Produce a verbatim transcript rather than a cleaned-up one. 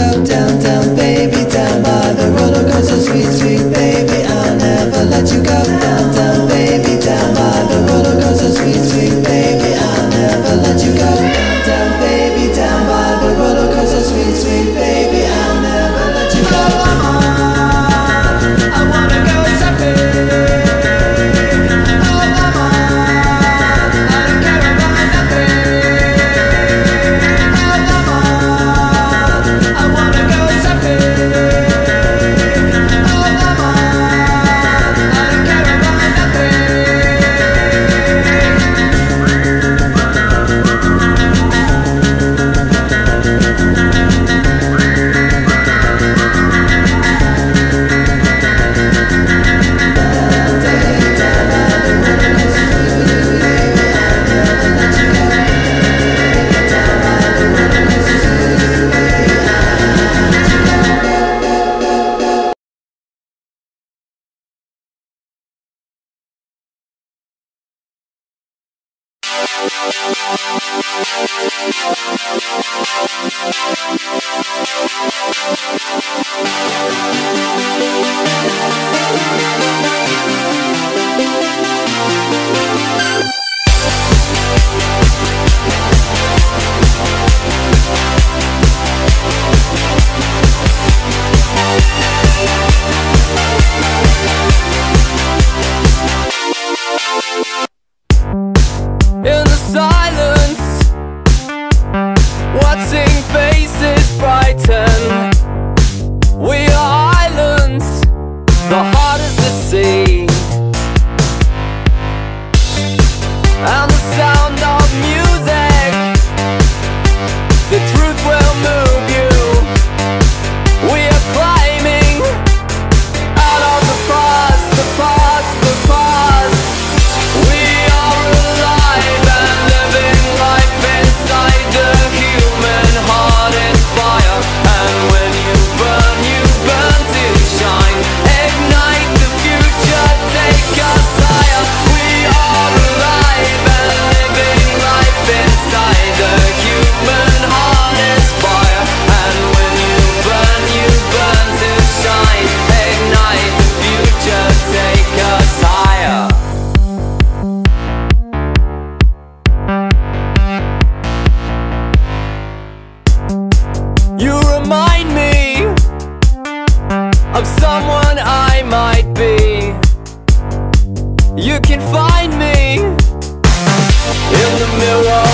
go down, down, baby, down by the roller coaster, sweet, sweet baby, I'll never let you go down, down, baby, down by the roller coaster, sweet, sweet baby, I'll never let you go down, down, baby, down by the roller coaster, sweet, sweet baby, I'll never let you go. Come on, I wanna go surfing. In the silence, watching faces brighten. We are islands, the heart is the sea, and the sound of music, the truth will move you. We are climbing out of the past, the past, the past. We are alive and living life inside the human heart is fire. And when you burn, you burn to shine. Ignite the future, take us higher. We are alive and living life inside the human heart is fire. And when you burn, you burn to shine. Ignite the future, take us higher. You remind me of someone I might be. You can find me in the mirror